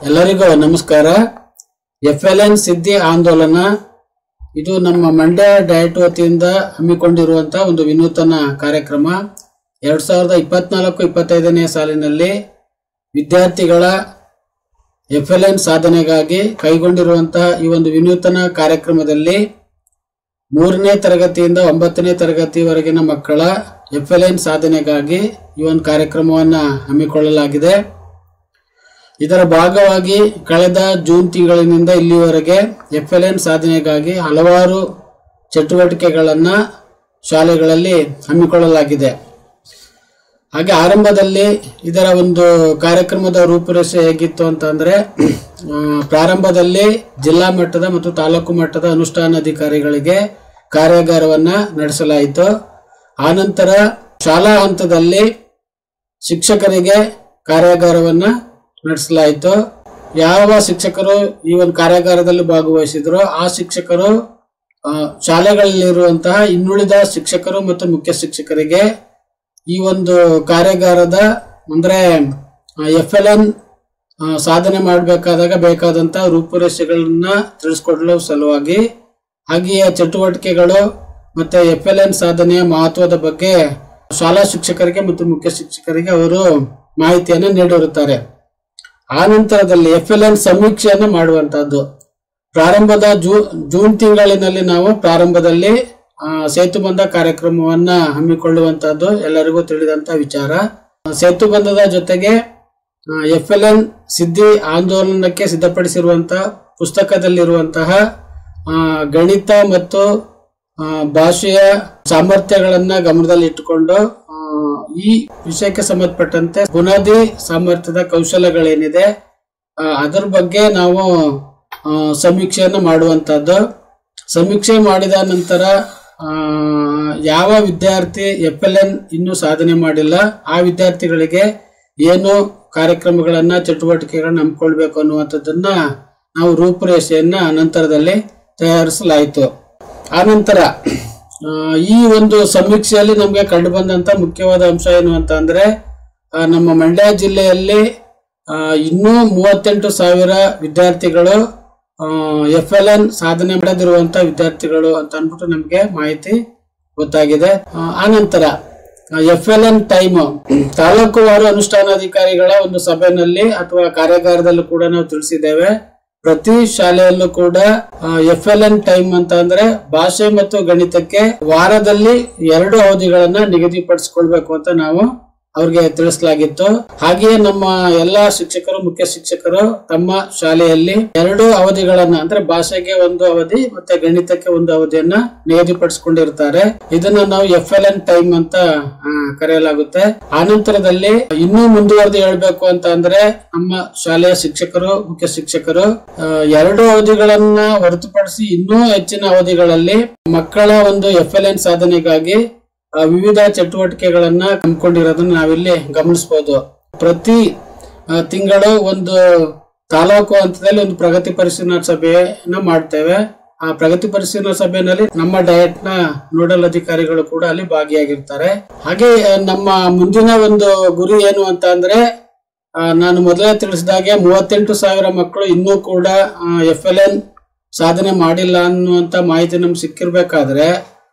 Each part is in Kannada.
ಎಲ್ಲರಿಗೂ ನಮಸ್ಕಾರ. FLN ಸಿದ್ಧಿ ಆಂದೋಲನ ಇದು ನಮ್ಮ ಮಂಡ್ಯ ಡಯಟ್ ವತಿಯಿಂದ ಹಮ್ಮಿಕೊಂಡಿರುವಂತಹ ಒಂದು ವಿನೂತನ ಕಾರ್ಯಕ್ರಮ. 2024-25ನೇ ಸಾಲಿನಲ್ಲಿ ವಿದ್ಯಾರ್ಥಿಗಳ FLN ಸಾಧನೆಗಾಗಿ ಕೈಗೊಂಡಿರುವಂತಹ ಈ ಒಂದು ವಿನೂತನ ಕಾರ್ಯಕ್ರಮದಲ್ಲಿ 3ನೇ ತರಗತಿಯಿಂದ 9ನೇ ತರಗತಿವರೆಗಿನ ಮಕ್ಕಳ FLN ಸಾಧನೆಗಾಗಿ ಈ ಒಂದು ಕಾರ್ಯಕ್ರಮವನ್ನು ಹಮ್ಮಿಕೊಳ್ಳಲಾಗಿದೆ. ಇದರ ಭಾಗವಾಗಿ ಕಳೆದ ಜೂನ್ ತಿಂಗಳಿನಿಂದ ಇಲ್ಲಿವರೆಗೆ FLN ಸಾಧನೆಗಾಗಿ ಹಲವಾರು ಚಟುವಟಿಕೆಗಳನ್ನು ಶಾಲೆಗಳಲ್ಲಿ ಹಮ್ಮಿಕೊಳ್ಳಲಾಗಿದೆ. ಹಾಗೆ ಆರಂಭದಲ್ಲಿ ಇದರ ಒಂದು ಕಾರ್ಯಕ್ರಮದ ರೂಪುರೇಷೆ ಹೇಗಿತ್ತು ಅಂತಂದ್ರೆ, ಪ್ರಾರಂಭದಲ್ಲಿ ಜಿಲ್ಲಾ ಮಟ್ಟದ ಮತ್ತು ತಾಲೂಕು ಮಟ್ಟದ ಅನುಷ್ಠಾನಾಧಿಕಾರಿಗಳಿಗೆ ಕಾರ್ಯಾಗಾರವನ್ನು ನಡೆಸಲಾಯಿತು. ಆನಂತರ ಶಾಲಾ ಹಂತದಲ್ಲಿ ಶಿಕ್ಷಕರಿಗೆ ಕಾರ್ಯಾಗಾರವನ್ನು ನಡೆಸಲಾಯಿತು. ಯಾವ ಶಿಕ್ಷಕರು ಈ ಒಂದು ಕಾರ್ಯಾಗಾರದಲ್ಲಿ ಭಾಗವಹಿಸಿದ್ರು ಆ ಶಿಕ್ಷಕರು ಶಾಲೆಗಳಲ್ಲಿರುವಂತಹ ಇನ್ನುಳಿದ ಶಿಕ್ಷಕರು ಮತ್ತು ಮುಖ್ಯ ಶಿಕ್ಷಕರಿಗೆ ಈ ಒಂದು ಕಾರ್ಯಾಗಾರದ ಅಂದ್ರೆ FLN ಸಾಧನೆ ಮಾಡಬೇಕಾದಾಗ ಬೇಕಾದಂತಹ ರೂಪುರೇಷೆಗಳನ್ನ ತಿಳಿಸ್ಕೊಡಲು ಸಲುವಾಗಿ ಹಾಗೆಯೇ ಚಟುವಟಿಕೆಗಳು ಮತ್ತೆ FLN ಸಾಧನೆಯ ಮಹತ್ವದ ಬಗ್ಗೆ ಶಾಲಾ ಶಿಕ್ಷಕರಿಗೆ ಮತ್ತು ಮುಖ್ಯ ಶಿಕ್ಷಕರಿಗೆ ಅವರು ಮಾಹಿತಿಯನ್ನು ನೀಡಿರುತ್ತಾರೆ. ಆ ನಂತರದಲ್ಲಿ FLN ಸಮೀಕ್ಷೆಯನ್ನು ಮಾಡುವಂತಹದ್ದು ಪ್ರಾರಂಭದ ಜೂನ್ ತಿಂಗಳಿನಲ್ಲಿ ನಾವು ಪ್ರಾರಂಭದಲ್ಲಿ ಸೇತುಬಂಧ ಕಾರ್ಯಕ್ರಮವನ್ನ ಹಮ್ಮಿಕೊಳ್ಳುವಂತಹದ್ದು ಎಲ್ಲರಿಗೂ ತಿಳಿದಂತಹ ವಿಚಾರ. ಸೇತುಬಂಧದ ಜೊತೆಗೆ FLN ಸಿದ್ಧಿ ಆಂದೋಲನಕ್ಕೆ ಸಿದ್ಧಪಡಿಸಿರುವಂತಹ ಪುಸ್ತಕದಲ್ಲಿರುವಂತಹ ಗಣಿತ ಮತ್ತು ಭಾಷೆಯ ಸಾಮರ್ಥ್ಯಗಳನ್ನ ಗಮನದಲ್ಲಿ ಇಟ್ಟುಕೊಂಡು ಈ ವಿಷಯಕ್ಕೆ ಸಂಬಂಧಪಟ್ಟಂತೆ ಬುನಾದಿ ಸಾಮರ್ಥ್ಯದ ಕೌಶಲ್ಯಗಳೇನಿದೆ ಅದರ ಬಗ್ಗೆ ನಾವು ಸಮೀಕ್ಷೆಯನ್ನು ಮಾಡುವಂತಹದ್ದು. ಸಮೀಕ್ಷೆ ಮಾಡಿದ ನಂತರ ಯಾವ ವಿದ್ಯಾರ್ಥಿ FLN ಇನ್ನೂ ಸಾಧನೆ ಮಾಡಿಲ್ಲ ಆ ವಿದ್ಯಾರ್ಥಿಗಳಿಗೆ ಏನು ಕಾರ್ಯಕ್ರಮಗಳನ್ನ ಚಟುವಟಿಕೆಗಳನ್ನ ಹಮ್ಮಿಕೊಳ್ಬೇಕು ಅನ್ನುವಂಥದ್ದನ್ನ ನಾವು ರೂಪುರೇಷೆಯನ್ನ ನಂತರದಲ್ಲಿ ತಯಾರಿಸಲಾಯಿತು. ಆನಂತರ ಈ ಒಂದು ಸಮೀಕ್ಷೆಯಲ್ಲಿ ನಮಗೆ ಕಂಡು ಬಂದಂತ ಮುಖ್ಯವಾದ ಅಂಶ ಏನು ಅಂತ ಅಂದ್ರೆ, ನಮ್ಮ ಮಂಡ್ಯ ಜಿಲ್ಲೆಯಲ್ಲಿ ಇನ್ನೂ 38,000 ವಿದ್ಯಾರ್ಥಿಗಳು FLN ಸಾಧನೆ ಮಾಡದಿರುವಂತಹ ವಿದ್ಯಾರ್ಥಿಗಳು ಅಂತ ಅಂದ್ಬಿಟ್ಟು ನಮಗೆ ಮಾಹಿತಿ ಗೊತ್ತಾಗಿದೆ. ಆನಂತರ FLN ಟೈಮ್ ತಾಲೂಕುವಾರು ಅನುಷ್ಠಾನಾಧಿಕಾರಿಗಳ ಒಂದು ಸಭೆಯಲ್ಲಿ ಅಥವಾ ಕಾರ್ಯಾಗಾರದಲ್ಲೂ ಕೂಡ ನಾವು ತಿಳಿಸಿದ್ದೇವೆ. ಪ್ರತಿ ಶಾಲೆಯಲ್ಲೂ ಕೂಡ FLN ಟೈಮ್ ಅಂತ ಅಂದ್ರೆ ಭಾಷೆ ಮತ್ತು ಗಣಿತಕ್ಕೆ ವಾರದಲ್ಲಿ 2 ಅವಧಿಗಳನ್ನ ನಿಗದಿಪಡಿಸಿಕೊಳ್ಬೇಕು ಅಂತ ನಾವು ಅವ್ರಿಗೆ ತಿಳಿಸಲಾಗಿತ್ತು. ಹಾಗೆಯೇ ನಮ್ಮ ಎಲ್ಲಾ ಶಿಕ್ಷಕರು ಮುಖ್ಯ ಶಿಕ್ಷಕರು ತಮ್ಮ ಶಾಲೆಯಲ್ಲಿ 2 ಅವಧಿಗಳನ್ನ ಅಂದ್ರೆ ಭಾಷೆಗೆ 1 ಅವಧಿ ಮತ್ತೆ ಗಣಿತಕ್ಕೆ 1 ಅವಧಿಯನ್ನ ನಿಗದಿಪಡಿಸಿಕೊಂಡಿರ್ತಾರೆ. ಇದನ್ನ ನಾವು FLN ಟೈಮ್ ಅಂತ ಕರೆಯಲಾಗುತ್ತೆ. ಆನಂತರದಲ್ಲಿ ಇನ್ನೂ ಮುಂದುವರೆದು ಹೇಳ್ಬೇಕು ಅಂತ ಅಂದ್ರೆ, ನಮ್ಮ ಶಾಲೆಯ ಶಿಕ್ಷಕರು ಮುಖ್ಯ ಶಿಕ್ಷಕರು 2 ಅವಧಿಗಳನ್ನ ಹೊರತುಪಡಿಸಿ ಇನ್ನೂ ಹೆಚ್ಚಿನ ಅವಧಿಗಳಲ್ಲಿ ಮಕ್ಕಳ ಒಂದು FLN ಸಾಧನೆಗಾಗಿ ವಿವಿಧ ಚಟುವಟಿಕೆಗಳನ್ನ ಹಮ್ಮಿಕೊಂಡಿರೋದನ್ನ ನಾವಿಲ್ಲಿ ಗಮನಿಸಬಹುದು. ಪ್ರತಿ ತಿಂಗಳು ಒಂದು ತಾಲೂಕು ಹಂತದಲ್ಲಿ ಒಂದು ಪ್ರಗತಿ ಪರಿಶೀಲನಾ ಸಭೆಯನ್ನ ಮಾಡ್ತೇವೆ. ಆ ಪ್ರಗತಿ ಪರಿಶೀಲನಾ ಸಭೆಯಲ್ಲಿ ನಮ್ಮ ಡಯಟ್ ನ ನೋಡಲ್ ಅಧಿಕಾರಿಗಳು ಕೂಡ ಅಲ್ಲಿ ಭಾಗಿಯಾಗಿರ್ತಾರೆ. ಹಾಗೆ ನಮ್ಮ ಮುಂದಿನ ಒಂದು ಗುರಿ ಏನು ಅಂತ ಅಂದ್ರೆ, ನಾನು ಮೊದಲೇ ತಿಳಿಸಿದಾಗೆ 38,000 ಮಕ್ಕಳು ಇನ್ನೂ ಕೂಡ FLN ಸಾಧನೆ ಮಾಡಿಲ್ಲ ಅನ್ನುವಂತ ಮಾಹಿತಿ ನಮ್ಗೆ ಸಿಕ್ಕಿರ್ಬೇಕಾದ್ರೆ,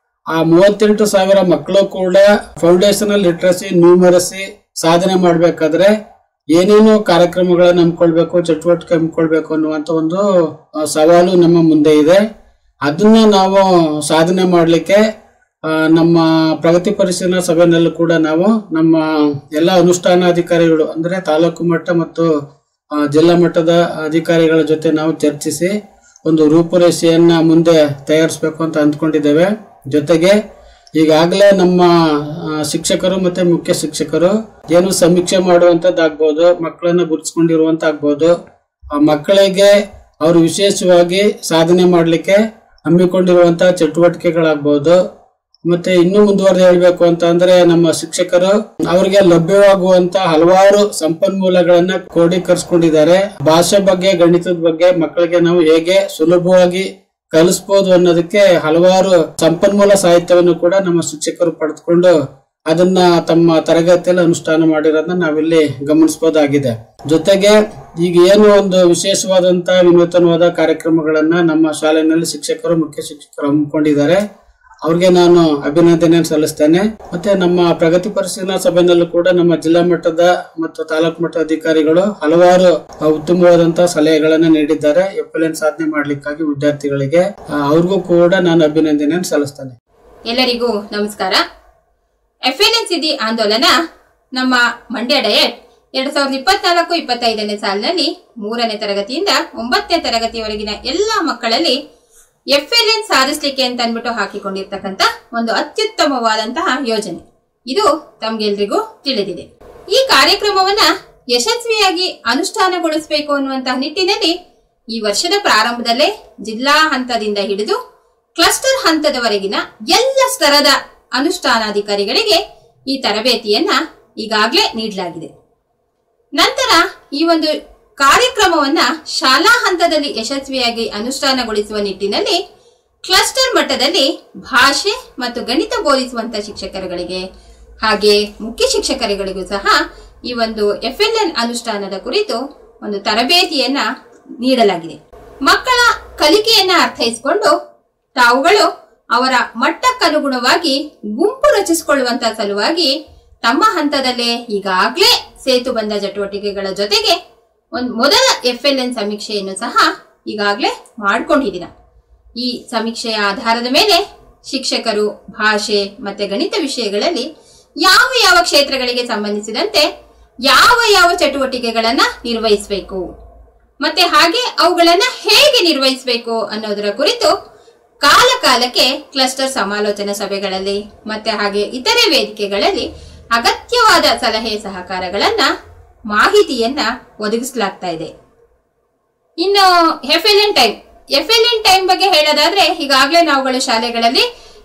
ಆ 38,000 ಮಕ್ಕಳು ಕೂಡ ಫೌಂಡೇಶನಲ್ ಲಿಟ್ರಸಿ ನ್ಯೂಮರಸಿ ಸಾಧನೆ ಮಾಡ್ಬೇಕಾದ್ರೆ ಏನೇನು ಕಾರ್ಯಕ್ರಮಗಳನ್ನ ಹಮ್ಮಿಕೊಳ್ಬೇಕು ಚಟುವಟಿಕೆ ಹಮ್ಮಿಕೊಳ್ಬೇಕು ಅನ್ನುವಂತ ಒಂದು ಸವಾಲು ನಮ್ಮ ಮುಂದೆ ಇದೆ. ಅದನ್ನ ನಾವು ಸಾಧನೆ ಮಾಡ್ಲಿಕ್ಕೆ ನಮ್ಮ ಪ್ರಗತಿ ಪರಿಶೀಲನಾ ಸಭೆಯಲ್ಲೂ ಕೂಡ ನಾವು ನಮ್ಮ ಎಲ್ಲ ಅನುಷ್ಠಾನಾಧಿಕಾರಿಗಳು ಅಂದ್ರೆ ತಾಲೂಕು ಮಟ್ಟ ಮತ್ತು ಜಿಲ್ಲಾ ಮಟ್ಟದ ಅಧಿಕಾರಿಗಳ ಜೊತೆ ನಾವು ಚರ್ಚಿಸಿ ಒಂದು ರೂಪುರೇಷೆಯನ್ನ ಮುಂದೆ ತಯಾರಿಸಬೇಕು ಅಂತ ಅಂದ್ಕೊಂಡಿದ್ದೇವೆ. ಜೊತೆಗೆ ಈಗಾಗಲೇ ನಮ್ಮ ಶಿಕ್ಷಕರು ಮತ್ತೆ ಮುಖ್ಯ ಶಿಕ್ಷಕರು ಏನು ಸಮೀಕ್ಷೆ ಮಾಡುವಂತದ್ದಾಗ್ಬೋದು, ಮಕ್ಕಳನ್ನ ಗುರುತಿಸ್ಕೊಂಡಿರುವಂತ ಆಗ್ಬೋದು, ಮಕ್ಕಳಿಗೆ ಅವರು ವಿಶೇಷವಾಗಿ ಸಾಧನೆ ಮಾಡಲಿಕ್ಕೆ ಹಮ್ಮಿಕೊಂಡಿರುವಂತಹ ಚಟುವಟಿಕೆಗಳಾಗ್ಬೋದು, ಮತ್ತೆ ಇನ್ನೂ ಮುಂದುವರೆದು ಹೇಳ್ಬೇಕು ಅಂತ ಅಂದ್ರೆ ನಮ್ಮ ಶಿಕ್ಷಕರು ಅವರಿಗೆ ಲಭ್ಯವಾಗುವಂತ ಹಲವಾರು ಸಂಪನ್ಮೂಲಗಳನ್ನ ಕ್ರೋಢೀಕರಿಸಿಕೊಂಡಿದ್ದಾರೆ. ಭಾಷೆ ಬಗ್ಗೆ ಗಣಿತದ ಬಗ್ಗೆ ಮಕ್ಕಳಿಗೆ ನಾವು ಹೇಗೆ ಸುಲಭವಾಗಿ ಕಲಿಸಬಹುದು ಅನ್ನೋದಕ್ಕೆ ಹಲವಾರು ಸಂಪನ್ಮೂಲ ಸಾಹಿತ್ಯವನ್ನು ಕೂಡ ನಮ್ಮ ಶಿಕ್ಷಕರು ಪಡೆದುಕೊಂಡು ಅದನ್ನ ತಮ್ಮ ತರಗತಿಯಲ್ಲಿ ಅನುಷ್ಠಾನ ಮಾಡಿರೋದನ್ನ ನಾವಿಲ್ಲಿ ಗಮನಿಸಬಹುದಾಗಿದೆ. ಜೊತೆಗೆ ಈಗ ಏನು ಒಂದು ವಿಶೇಷವಾದಂತಹ ವಿನೂತನವಾದ ಕಾರ್ಯಕ್ರಮಗಳನ್ನ ನಮ್ಮ ಶಾಲೆಯಲ್ಲಿ ಶಿಕ್ಷಕರು, ಮುಖ್ಯ ಶಿಕ್ಷಕರು ಹಮ್ಮಿಕೊಂಡಿದ್ದಾರೆ. ಅವ್ರಿಗೆ ನಾನು ಅಭಿನಂದನೆ ಸಲ್ಲಿಸ್ತೇನೆ. ಮತ್ತೆ ನಮ್ಮ ಪ್ರಗತಿ ಪರಿಶೀಲನಾ ಸಭೆಯಲ್ಲೂ ಕೂಡ ನಮ್ಮ ಜಿಲ್ಲಾ ಮಟ್ಟದ ಮತ್ತು ತಾಲೂಕು ಮಟ್ಟದ ಅಧಿಕಾರಿಗಳು ಹಲವಾರು ಉತ್ತಮವಾದಂತಹ ಸಲಹೆಗಳನ್ನ ನೀಡಿದ್ದಾರೆ FLN ಸಾಧನೆ ಮಾಡ್ಲಿಕ್ಕಾಗಿ ವಿದ್ಯಾರ್ಥಿಗಳಿಗೆ. ಅವ್ರಿಗೂ ಕೂಡ ನಾನು ಅಭಿನಂದನೆ ಸಲ್ಲಿಸ್ತೇನೆ. ಎಲ್ಲರಿಗೂ ನಮಸ್ಕಾರ. FLN ಸಿದ್ಧಿ ಆಂದೋಲನ ನಮ್ಮ ಮಂಡ್ಯ ಡಯಟ್ 2024-25ನೇ ಸಾಲಿನಲ್ಲಿ 3ನೇ ತರಗತಿಯಿಂದ 9ನೇ ತರಗತಿಯವರೆಗಿನ ಎಲ್ಲಾ ಮಕ್ಕಳಲ್ಲಿ FLN ಸಾಧಿಸಲಿಕ್ಕೆ ಅಂತ ಅಂದ್ಬಿಟ್ಟು ಹಾಕಿಕೊಂಡಿರ್ತಕ್ಕಂಥ ಒಂದು ಅತ್ಯುತ್ತಮವಾದಂತಹ ಯೋಜನೆ. ಇದು ತಮ್ಗೆಲ್ರಿಗೂ ತಿಳಿದಿದೆ. ಈ ಕಾರ್ಯಕ್ರಮವನ್ನ ಯಶಸ್ವಿಯಾಗಿ ಅನುಷ್ಠಾನಗೊಳಿಸಬೇಕು ಅನ್ನುವಂತಹ ನಿಟ್ಟಿನಲ್ಲಿ ಈ ವರ್ಷದ ಪ್ರಾರಂಭದಲ್ಲೇ ಜಿಲ್ಲಾ ಹಂತದಿಂದ ಹಿಡಿದು ಕ್ಲಸ್ಟರ್ ಹಂತದವರೆಗಿನ ಎಲ್ಲ ಸ್ತರದ ಅನುಷ್ಠಾನಾಧಿಕಾರಿಗಳಿಗೆ ಈ ತರಬೇತಿಯನ್ನ ಈಗಾಗಲೇ ನೀಡಲಾಗಿದೆ. ನಂತರ ಈ ಒಂದು ಕಾರ್ಯಕ್ರಮವನ್ನ ಶಾಲಾ ಹಂತದಲ್ಲಿ ಯಶಸ್ವಿಯಾಗಿ ಅನುಷ್ಠಾನಗೊಳಿಸುವ ನಿಟ್ಟಿನಲ್ಲಿ ಕ್ಲಸ್ಟರ್ ಮಟ್ಟದಲ್ಲಿ ಭಾಷೆ ಮತ್ತು ಗಣಿತ ಬೋಧಿಸುವಂತಹ ಶಿಕ್ಷಕರುಗಳಿಗೆ ಹಾಗೆ ಮುಖ್ಯ ಶಿಕ್ಷಕರುಗಳಿಗೂ ಸಹ ಈ ಒಂದು FLN ಅನುಷ್ಠಾನದ ಕುರಿತು ಒಂದು ತರಬೇತಿಯನ್ನ ನೀಡಲಾಗಿದೆ. ಮಕ್ಕಳ ಕಲಿಕೆಯನ್ನ ಅರ್ಥೈಸಿಕೊಂಡು ತಾವುಗಳು ಅವರ ಮಟ್ಟಕ್ಕನುಗುಣವಾಗಿ ಗುಂಪು ರಚಿಸಿಕೊಳ್ಳುವಂತಹ ಸಲುವಾಗಿ ತಮ್ಮ ಹಂತದಲ್ಲೇ ಈಗಾಗಲೇ ಸೇತು ಬಂದ ಚಟುವಟಿಕೆಗಳ ಜೊತೆಗೆ ಒಂದು ಮೊದಲ FLN ಸಮೀಕ್ಷೆಯನ್ನು ಸಹ ಈಗಾಗಲೇ ಮಾಡ್ಕೊಂಡಿದ್ದೀನ. ಈ ಸಮೀಕ್ಷೆಯ ಆಧಾರದ ಮೇಲೆ ಶಿಕ್ಷಕರು ಭಾಷೆ ಮತ್ತೆ ಗಣಿತ ವಿಷಯಗಳಲ್ಲಿ ಯಾವ ಯಾವ ಕ್ಷೇತ್ರಗಳಿಗೆ ಸಂಬಂಧಿಸಿದಂತೆ ಯಾವ ಚಟುವಟಿಕೆಗಳನ್ನ ನಿರ್ವಹಿಸಬೇಕು ಮತ್ತೆ ಹಾಗೆ ಅವುಗಳನ್ನ ಹೇಗೆ ನಿರ್ವಹಿಸಬೇಕು ಅನ್ನೋದರ ಕುರಿತು ಕಾಲ ಕಾಲಕ್ಕೆ ಕ್ಲಸ್ಟರ್ ಸಮಾಲೋಚನಾ ಸಭೆಗಳಲ್ಲಿ ಮತ್ತೆ ಹಾಗೆ ಇತರೆ ವೇದಿಕೆಗಳಲ್ಲಿ ಅಗತ್ಯವಾದ ಸಲಹೆ ಸಹಕಾರಗಳನ್ನ ಮಾಹಿತಿಯನ್ನ ಒದಗಿಸಲಾಗ್ತಾ ಇದೆ. ಇನ್ನು FLN ಟೈಮ್ ಬಗ್ಗೆ ಹೇಳೋದಾದ್ರೆ ಈಗಾಗಲೇ ನಾವುಗಳು ಶಾಲೆಗಳಲ್ಲಿ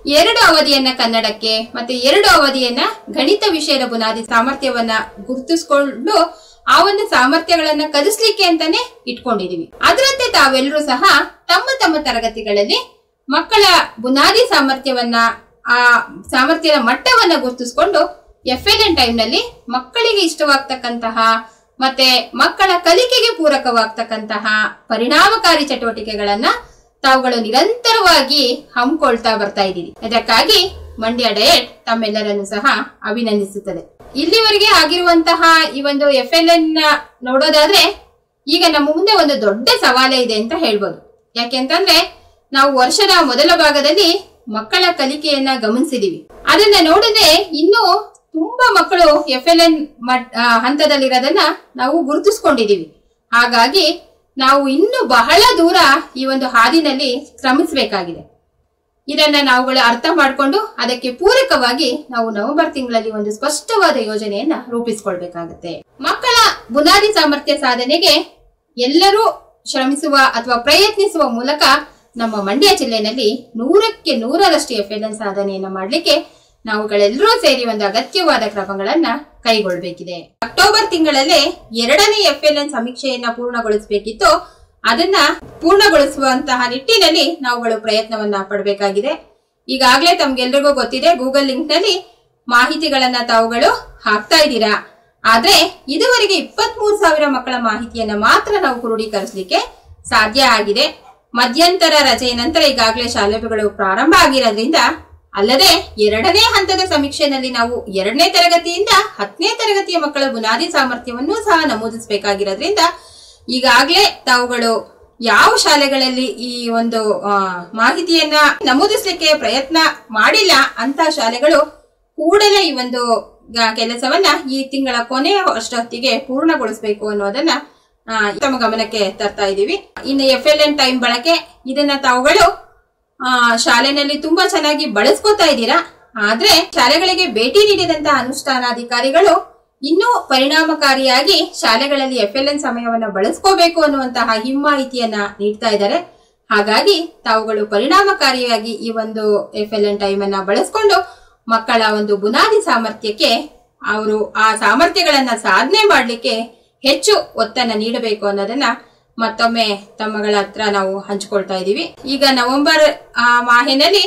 2 ಅವಧಿಯನ್ನ ಕನ್ನಡಕ್ಕೆ ಮತ್ತೆ 2 ಅವಧಿಯನ್ನ ಗಣಿತ ವಿಷಯದ ಬುನಾದಿ ಸಾಮರ್ಥ್ಯವನ್ನ ಗುರುತಿಸಿಕೊಂಡು ಆ ಒಂದು ಸಾಮರ್ಥ್ಯಗಳನ್ನ ಕಲಿಸ್ಲಿಕ್ಕೆ ಅಂತಾನೆ ಇಟ್ಕೊಂಡಿದೀವಿ. ಅದರಂತೆ ತಾವೆಲ್ಲರೂ ಸಹ ತಮ್ಮ ತಮ್ಮ ತರಗತಿಗಳಲ್ಲಿ ಮಕ್ಕಳ ಬುನಾದಿ ಸಾಮರ್ಥ್ಯವನ್ನ ಆ ಸಾಮರ್ಥ್ಯದ ಮಟ್ಟವನ್ನ ಗುರುತಿಸಿಕೊಂಡು FLN ಟೈಮ್ ನಲ್ಲಿ ಮಕ್ಕಳಿಗೆ ಇಷ್ಟವಾಗ್ತಕ್ಕಂತಹ ಮತ್ತೆ ಮಕ್ಕಳ ಕಲಿಕೆಗೆ ಪೂರಕವಾಗ್ತಕ್ಕಂತಹ ಪರಿಣಾಮಕಾರಿ ಚಟುವಟಿಕೆಗಳನ್ನ ತಾವುಗಳು ನಿರಂತರವಾಗಿ ಹಮ್ಮಿಕೊಳ್ತಾ ಬರ್ತಾ ಇದ್ದೀರಿ. ಇದಕ್ಕಾಗಿ ಮಂಡ್ಯ ಡಯಟ್ ತಮ್ಮೆಲ್ಲರನ್ನು ಸಹ ಅಭಿನಂದಿಸುತ್ತದೆ. ಇಲ್ಲಿವರೆಗೆ ಆಗಿರುವಂತಹ ಈ ಒಂದು FLN ನೋಡೋದಾದ್ರೆ ಈಗ ನಮ್ಮ ಮುಂದೆ ಒಂದು ದೊಡ್ಡ ಸವಾಲೇ ಇದೆ ಅಂತ ಹೇಳ್ಬೋದು. ಯಾಕೆಂತಂದ್ರೆ ನಾವು ವರ್ಷದ ಮೊದಲ ಭಾಗದಲ್ಲಿ ಮಕ್ಕಳ ಕಲಿಕೆಯನ್ನ ಗಮನಿಸಿದೀವಿ. ಅದನ್ನ ನೋಡಿದ್ರೆ ಇನ್ನೂ ತುಂಬಾ ಮಕ್ಕಳು FLN ಹಂತದಲ್ಲಿರೋದನ್ನ ನಾವು ಗುರುತಿಸ್ಕೊಂಡಿದೀವಿ. ಹಾಗಾಗಿ ನಾವು ಇನ್ನು ಬಹಳ ದೂರ ಈ ಒಂದು ಹಾದಿನಲ್ಲಿ ಕ್ರಮಿಸಬೇಕಾಗಿದೆ. ಇದನ್ನ ನಾವುಗಳು ಅರ್ಥ ಮಾಡಿಕೊಂಡು ಅದಕ್ಕೆ ಪೂರಕವಾಗಿ ನಾವು ನವೆಂಬರ್ ತಿಂಗಳಲ್ಲಿ ಒಂದು ಸ್ಪಷ್ಟವಾದ ಯೋಜನೆಯನ್ನ ರೂಪಿಸಿಕೊಳ್ಬೇಕಾಗುತ್ತೆ. ಮಕ್ಕಳ ಬುನಾದಿ ಸಾಮರ್ಥ್ಯ ಸಾಧನೆಗೆ ಎಲ್ಲರೂ ಶ್ರಮಿಸುವ ಅಥವಾ ಪ್ರಯತ್ನಿಸುವ ಮೂಲಕ ನಮ್ಮ ಮಂಡ್ಯ ಜಿಲ್ಲೆಯಲ್ಲಿ 100ಕ್ಕೆ 100ರಷ್ಟು FLN ಸಾಧನೆಯನ್ನ ಮಾಡ್ಲಿಕ್ಕೆ ನಾವುಗಳೆಲ್ಲರೂ ಸೇರಿ ಒಂದು ಅಗತ್ಯವಾದ ಕ್ರಮಗಳನ್ನ ಕೈಗೊಳ್ಳಬೇಕಿದೆ. ಅಕ್ಟೋಬರ್ ತಿಂಗಳಲ್ಲೇ 2ನೇ FLN ಸಮೀಕ್ಷೆಯನ್ನ ಪೂರ್ಣಗೊಳಿಸಬೇಕಿತ್ತು. ಅದನ್ನ ಪೂರ್ಣಗೊಳಿಸುವಂತಹ ನಿಟ್ಟಿನಲ್ಲಿ ನಾವುಗಳು ಪ್ರಯತ್ನವನ್ನ ಪಡಬೇಕಾಗಿದೆ. ಈಗಾಗಲೇ ತಮ್ಗೆಲ್ರಿಗೂ ಗೊತ್ತಿದೆ, ಗೂಗಲ್ ಲಿಂಕ್ ನಲ್ಲಿ ಮಾಹಿತಿಗಳನ್ನ ತಾವುಗಳು ಹಾಕ್ತಾ ಇದ್ದೀರಾ. ಆದ್ರೆ ಇದುವರೆಗೆ 23,000 ಮಕ್ಕಳ ಮಾಹಿತಿಯನ್ನ ಮಾತ್ರ ನಾವು ಕ್ರೋಢೀಕರಿಸಲಿಕ್ಕೆ ಸಾಧ್ಯ ಆಗಿದೆ. ಮಧ್ಯಂತರ ರಜೆಯ ನಂತರ ಈಗಾಗಲೇ ಶಾಲೆಗಳು ಪ್ರಾರಂಭ ಆಗಿರೋದ್ರಿಂದ ಅಲ್ಲದೆ 2ನೇ ಹಂತದ ಸಮೀಕ್ಷೆಯಲ್ಲಿ ನಾವು 2ನೇ ತರಗತಿಯಿಂದ 10ನೇ ತರಗತಿಯ ಮಕ್ಕಳ ಬುನಾದಿ ಸಾಮರ್ಥ್ಯವನ್ನು ಸಹ ನಮೂದಿಸಬೇಕಾಗಿರೋದ್ರಿಂದ ಈಗಾಗಲೇ ತಾವುಗಳು ಯಾವ ಶಾಲೆಗಳಲ್ಲಿ ಈ ಒಂದು ಮಾಹಿತಿಯನ್ನ ನಮೂದಿಸಲಿಕ್ಕೆ ಪ್ರಯತ್ನ ಮಾಡಿಲ್ಲ ಅಂತ ಶಾಲೆಗಳು ಕೂಡಲೇ ಈ ಒಂದು ಕೆಲಸವನ್ನ ಈ ತಿಂಗಳ ಕೊನೆಯ ಅಷ್ಟೊತ್ತಿಗೆ ಪೂರ್ಣಗೊಳಿಸಬೇಕು ಅನ್ನೋದನ್ನ ತಮ್ಮ ಗಮನಕ್ಕೆ ತರ್ತಾ ಇದೀವಿ. ಇನ್ನು FLN ಟೈಮ್ ಬಳಕೆ ಇದನ್ನ ತಾವುಗಳು ಶಾಲೆನಲ್ಲಿ ತುಂಬಾ ಚೆನ್ನಾಗಿ ಬಳಸ್ಕೋತಾ ಇದ್ದೀರಾ. ಆದ್ರೆ ಶಾಲೆಗಳಿಗೆ ಭೇಟಿ ನೀಡಿದಂತಹ ಅನುಷ್ಠಾನಾಧಿಕಾರಿಗಳು ಇನ್ನೂ ಪರಿಣಾಮಕಾರಿಯಾಗಿ ಶಾಲೆಗಳಲ್ಲಿ FLN ಸಮಯವನ್ನ ಬಳಸ್ಕೋಬೇಕು ಅನ್ನುವಂತಹ ಹಿಮ್ಮಾಹಿತಿಯನ್ನ ನೀಡ್ತಾ ಇದ್ದಾರೆ. ಹಾಗಾಗಿ ತಾವುಗಳು ಪರಿಣಾಮಕಾರಿಯಾಗಿ ಈ ಒಂದು FLN ಟೈಮ್ ಅನ್ನ ಬಳಸ್ಕೊಂಡು ಮಕ್ಕಳ ಒಂದು ಬುನಾದಿ ಸಾಮರ್ಥ್ಯಕ್ಕೆ ಅವರು ಆ ಸಾಮರ್ಥ್ಯಗಳನ್ನ ಸಾಧನೆ ಮಾಡ್ಲಿಕ್ಕೆ ಹೆಚ್ಚು ಒತ್ತನ್ನ ನೀಡಬೇಕು ಅನ್ನೋದನ್ನ ಮತ್ತೊಮ್ಮೆ ತಮ್ಮಗಳ ಹತ್ರ ನಾವು ಹಂಚಿಕೊಳ್ತಾ ಇದೀವಿ. ಈಗ ನವೆಂಬರ್ ಮಾಹೆನಲ್ಲಿ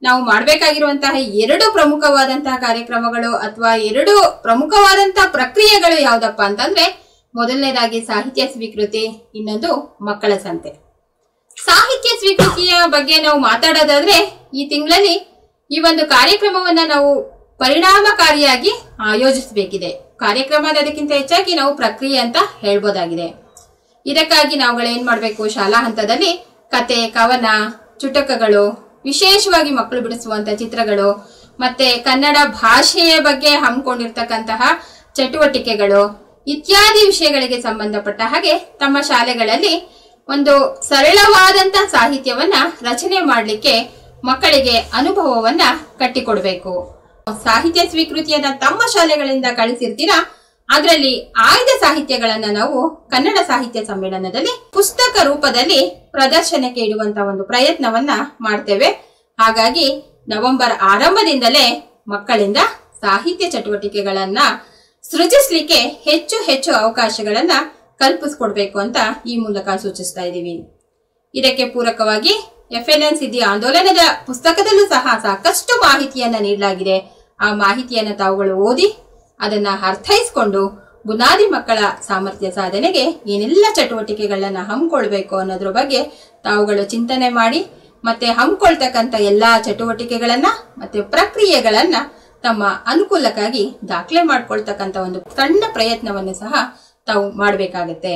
ನಾವು ಮಾಡಬೇಕಾಗಿರುವಂತಹ 2 ಪ್ರಮುಖವಾದಂತಹ ಕಾರ್ಯಕ್ರಮಗಳು ಅಥವಾ 2 ಪ್ರಮುಖವಾದಂತಹ ಪ್ರಕ್ರಿಯೆಗಳು ಯಾವ್ದಪ್ಪ ಅಂತಂದ್ರೆ, ಮೊದಲನೇದಾಗಿ ಸಾಹಿತ್ಯ ಸ್ವೀಕೃತಿ, ಇನ್ನೊಂದು ಮಕ್ಕಳ ಸಂತೆ. ಸಾಹಿತ್ಯ ಸ್ವೀಕೃತಿಯ ಬಗ್ಗೆ ನಾವು ಮಾತಾಡೋದಾದ್ರೆ, ಈ ತಿಂಗಳಲ್ಲಿ ಈ ಒಂದು ಕಾರ್ಯಕ್ರಮವನ್ನ ನಾವು ಪರಿಣಾಮಕಾರಿಯಾಗಿ ಆಯೋಜಿಸಬೇಕಿದೆ. ಕಾರ್ಯಕ್ರಮ ಅನ್ನೋದಕ್ಕಿಂತ ಹೆಚ್ಚಾಗಿ ನಾವು ಪ್ರಕ್ರಿಯೆ ಅಂತ ಹೇಳ್ಬೋದಾಗಿದೆ. ಇದಕ್ಕಾಗಿ ನಾವುಗಳು ಏನ್ ಮಾಡ್ಬೇಕು, ಶಾಲಾ ಹಂತದಲ್ಲಿ ಕತೆ, ಕವನ, ಚುಟಕಗಳು, ವಿಶೇಷವಾಗಿ ಮಕ್ಕಳು ಬಿಡಿಸುವಂತ ಚಿತ್ರಗಳು, ಮತ್ತೆ ಕನ್ನಡ ಭಾಷೆಯ ಬಗ್ಗೆ ಹಮ್ಮಿಕೊಂಡಿರ್ತಕ್ಕಂತಹ ಚಟುವಟಿಕೆಗಳು ಇತ್ಯಾದಿ ವಿಷಯಗಳಿಗೆ ಸಂಬಂಧಪಟ್ಟ ಹಾಗೆ ತಮ್ಮ ಶಾಲೆಗಳಲ್ಲಿ ಒಂದು ಸರಳವಾದಂತ ಸಾಹಿತ್ಯವನ್ನ ರಚನೆ ಮಾಡಲಿಕ್ಕೆ ಮಕ್ಕಳಿಗೆ ಅನುಭವವನ್ನ ಕಟ್ಟಿಕೊಡ್ಬೇಕು. ಸಾಹಿತ್ಯ ಸ್ವೀಕೃತಿಯನ್ನ ತಮ್ಮ ಶಾಲೆಗಳಿಂದ ಕಳಿಸಿರ್ತೀರಾ, ಅದರಲ್ಲಿ ಆಯ್ದ ಸಾಹಿತ್ಯಗಳನ್ನ ನಾವು ಕನ್ನಡ ಸಾಹಿತ್ಯ ಸಮ್ಮೇಳನದಲ್ಲಿ ಪುಸ್ತಕ ರೂಪದಲ್ಲಿ ಪ್ರದರ್ಶನಕ್ಕೆ ಇಡುವಂತ ಒಂದು ಪ್ರಯತ್ನವನ್ನ ಮಾಡ್ತೇವೆ. ಹಾಗಾಗಿ ನವೆಂಬರ್ ಆರಂಭದಿಂದಲೇ ಮಕ್ಕಳಿಂದ ಸಾಹಿತ್ಯ ಚಟುವಟಿಕೆಗಳನ್ನ ಸೃಜಿಸ್ಲಿಕ್ಕೆ ಹೆಚ್ಚು ಅವಕಾಶಗಳನ್ನ ಕಲ್ಪಿಸ್ಕೊಡ್ಬೇಕು ಅಂತ ಈ ಮೂಲಕ ಸೂಚಿಸ್ತಾ ಇದ್ದೀವಿ. ಇದಕ್ಕೆ ಪೂರಕವಾಗಿ FLN ಸಿದ್ಧಿ ಆಂದೋಲನದ ಪುಸ್ತಕದಲ್ಲೂ ಸಹ ಸಾಕಷ್ಟು ಮಾಹಿತಿಯನ್ನ ನೀಡಲಾಗಿದೆ. ಆ ಮಾಹಿತಿಯನ್ನ ತಾವುಗಳು ಓದಿ ಅದನ್ನ ಅರ್ಥೈಸ್ಕೊಂಡು ಬುನಾದಿ ಮಕ್ಕಳ ಸಾಮರ್ಥ್ಯ ಸಾಧನೆಗೆ ಏನೆಲ್ಲ ಚಟುವಟಿಕೆಗಳನ್ನ ಹಮ್ಮಿಕೊಳ್ಬೇಕು ಅನ್ನೋದ್ರ ಬಗ್ಗೆ ತಾವುಗಳು ಚಿಂತನೆ ಮಾಡಿ, ಮತ್ತೆ ಹಮ್ಮಿಕೊಳ್ತಕ್ಕಂಥ ಎಲ್ಲಾ ಚಟುವಟಿಕೆಗಳನ್ನ ಮತ್ತೆ ಪ್ರಕ್ರಿಯೆಗಳನ್ನ ತಮ್ಮ ಅನುಕೂಲಕ್ಕಾಗಿ ದಾಖಲೆ ಮಾಡ್ಕೊಳ್ತಕ್ಕಂಥ ಒಂದು ಸಣ್ಣ ಪ್ರಯತ್ನವನ್ನು ಸಹ ತಾವು ಮಾಡಬೇಕಾಗತ್ತೆ.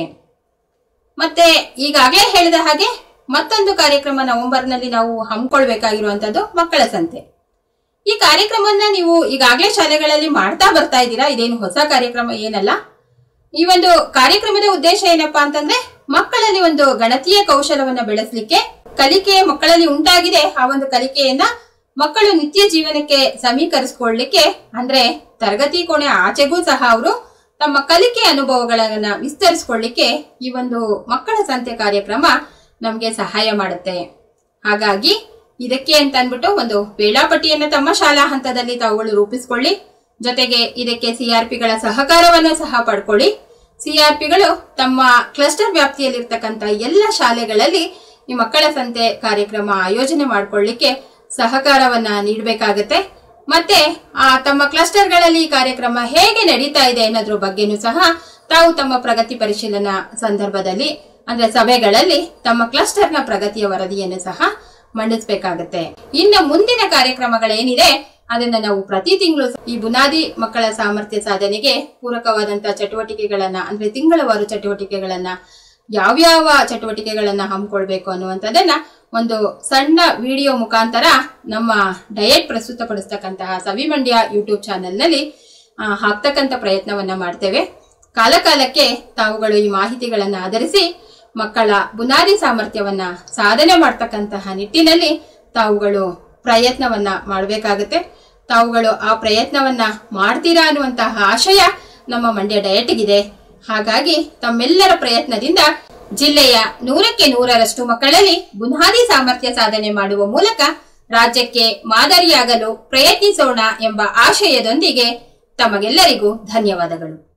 ಮತ್ತೆ ಈಗಾಗಲೇ ಹೇಳಿದ ಹಾಗೆ ಮತ್ತೊಂದು ಕಾರ್ಯಕ್ರಮ ನವೆಂಬರ್ನಲ್ಲಿ ನಾವು ಹಮ್ಮಿಕೊಳ್ಬೇಕಾಗಿರುವಂತದ್ದು ಮಕ್ಕಳ ಸಂತೆ. ಈ ಕಾರ್ಯಕ್ರಮವನ್ನ ನೀವು ಈಗಾಗಲೇ ಶಾಲೆಗಳಲ್ಲಿ ಮಾಡ್ತಾ ಬರ್ತಾ ಇದ್ದೀರಾ, ಇದೇನು ಹೊಸ ಕಾರ್ಯಕ್ರಮ ಏನಲ್ಲ. ಈ ಒಂದು ಕಾರ್ಯಕ್ರಮದ ಉದ್ದೇಶ ಏನಪ್ಪಾ ಅಂತಂದ್ರೆ, ಮಕ್ಕಳಲ್ಲಿ ಒಂದು ಗಣತೀಯ ಕೌಶಲವನ್ನ ಬೆಳೆಸಲಿಕ್ಕೆ, ಕಲಿಕೆ ಮಕ್ಕಳಲ್ಲಿ ಉಂಟಾಗಿದೆ, ಆ ಒಂದು ಕಲಿಕೆಯನ್ನ ಮಕ್ಕಳು ನಿತ್ಯ ಜೀವನಕ್ಕೆ ಸಮೀಕರಿಸಿಕೊಳ್ಳಲಿಕ್ಕೆ, ಅಂದ್ರೆ ತರಗತಿ ಕೋಣೆ ಆಚೆಗೂ ಸಹ ಅವರು ತಮ್ಮ ಕಲಿಕೆ ಅನುಭವಗಳನ್ನ ವಿಸ್ತರಿಸಿಕೊಳ್ಳಿಕ್ಕೆ ಈ ಒಂದು ಮಕ್ಕಳ ಸಂತೆ ಕಾರ್ಯಕ್ರಮ ನಮ್ಗೆ ಸಹಾಯ ಮಾಡುತ್ತೆ. ಹಾಗಾಗಿ ಇದಕ್ಕೆ ಅಂತ ಅಂದ್ಬಿಟ್ಟು ಒಂದು ವೇಳಾಪಟ್ಟಿಯನ್ನ ತಮ್ಮ ಶಾಲಾ ಹಂತದಲ್ಲಿ ತಾವುಗಳು ರೂಪಿಸಿಕೊಳ್ಳಿ. ಜೊತೆಗೆ ಇದಕ್ಕೆ CRPಗಳ ಸಹಕಾರವನ್ನು ಸಹ ಪಡ್ಕೊಳ್ಳಿ. CRPಗಳು ತಮ್ಮ ಕ್ಲಸ್ಟರ್ ವ್ಯಾಪ್ತಿಯಲ್ಲಿರ್ತಕ್ಕಂಥ ಎಲ್ಲ ಶಾಲೆಗಳಲ್ಲಿ ಈ ಮಕ್ಕಳ ಸಂತೆ ಕಾರ್ಯಕ್ರಮ ಆಯೋಜನೆ ಮಾಡ್ಕೊಳ್ಳಿಕ್ಕೆ ಸಹಕಾರವನ್ನ ನೀಡಬೇಕಾಗತ್ತೆ. ಮತ್ತೆ ತಮ್ಮ ಕ್ಲಸ್ಟರ್ಗಳಲ್ಲಿ ಈ ಕಾರ್ಯಕ್ರಮ ಹೇಗೆ ನಡೀತಾ ಇದೆ ಅನ್ನೋದ್ರ ಬಗ್ಗೆನೂ ಸಹ ತಾವು ತಮ್ಮ ಪ್ರಗತಿ ಪರಿಶೀಲನಾ ಸಂದರ್ಭದಲ್ಲಿ, ಅಂದ್ರೆ ಸಭೆಗಳಲ್ಲಿ ತಮ್ಮ ಕ್ಲಸ್ಟರ್ನ ಪ್ರಗತಿಯ ವರದಿಯನ್ನು ಸಹ ಮಂಡಿಸಬೇಕಾಗತ್ತೆ. ಇನ್ನು ಮುಂದಿನ ಕಾರ್ಯಕ್ರಮಗಳೇನಿದೆ ಅದನ್ನ ನಾವು ಪ್ರತಿ ತಿಂಗಳು ಈ ಬುನಾದಿ ಮಕ್ಕಳ ಸಾಮರ್ಥ್ಯ ಸಾಧನೆಗೆ ಪೂರಕವಾದಂತಹ ಚಟುವಟಿಕೆಗಳನ್ನ, ಅಂದ್ರೆ ತಿಂಗಳವಾರು ಚಟುವಟಿಕೆಗಳನ್ನ, ಯಾವ್ಯಾವ ಚಟುವಟಿಕೆಗಳನ್ನ ಹಮ್ಮಿಕೊಳ್ಬೇಕು ಅನ್ನುವಂಥದ್ದನ್ನ ಒಂದು ಸಣ್ಣ ವಿಡಿಯೋ ಮುಖಾಂತರ ನಮ್ಮ ಡಯಟ್ ಪ್ರಸ್ತುತಪಡಿಸ್ತಕ್ಕಂತಹ ಸವಿಮಂಡ್ಯ ಯೂಟ್ಯೂಬ್ ಚಾನೆಲ್ ನಲ್ಲಿ ಹಾಕ್ತಕ್ಕಂಥ ಪ್ರಯತ್ನವನ್ನ ಮಾಡ್ತೇವೆ. ಕಾಲಕಾಲಕ್ಕೆ ತಾವುಗಳು ಈ ಮಾಹಿತಿಗಳನ್ನ ಆಧರಿಸಿ ಮಕ್ಕಳ ಬುನಾದಿ ಸಾಮರ್ಥ್ಯವನ್ನ ಸಾಧನೆ ಮಾಡ್ತಕ್ಕಂತಹ ನಿಟ್ಟಿನಲ್ಲಿ ತಾವುಗಳು ಪ್ರಯತ್ನವನ್ನ ಮಾಡಬೇಕಾಗುತ್ತೆ. ತಾವುಗಳು ಆ ಪ್ರಯತ್ನವನ್ನ ಮಾಡ್ತೀರಾ ಅನ್ನುವಂತಹ ಆಶಯ ನಮ್ಮ ಮಂಡ್ಯ ಡಯಟ್ಗಿದೆ. ಹಾಗಾಗಿ ತಮ್ಮೆಲ್ಲರ ಪ್ರಯತ್ನದಿಂದ ಜಿಲ್ಲೆಯ 100ಕ್ಕೆ 100ರಷ್ಟು ಮಕ್ಕಳಲ್ಲಿ ಬುನಾದಿ ಸಾಮರ್ಥ್ಯ ಸಾಧನೆ ಮಾಡುವ ಮೂಲಕ ರಾಜ್ಯಕ್ಕೆ ಮಾದರಿಯಾಗಲು ಪ್ರಯತ್ನಿಸೋಣ ಎಂಬ ಆಶಯದೊಂದಿಗೆ ತಮಗೆಲ್ಲರಿಗೂ ಧನ್ಯವಾದಗಳು.